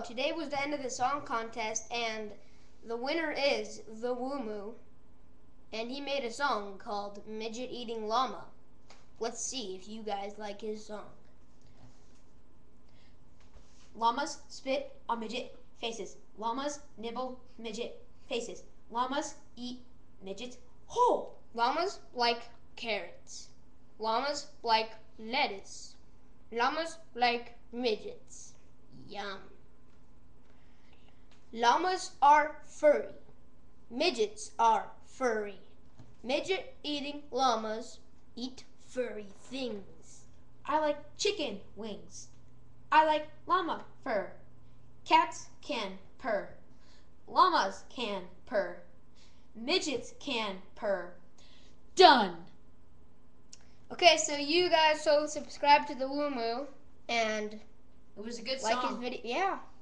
today was the end of the song contest, and the winner is the Woomoo, and he made a song called Midget Eating Llama. Let's see if you guys like his song. Llamas spit on midget faces. Llamas nibble midget faces. Llamas eat midgets whole. Llamas like carrots. Llamas like lettuce. Llamas like midgets. Yum. Llamas are furry. Midgets are furry. Midget-eating llamas eat furry things. I like chicken wings. I like llama fur. Cats can purr. Llamas can purr. Midgets can purr. Done. Okay, so you guys subscribe to the Woomoo and It was a good like song. his video. Yeah.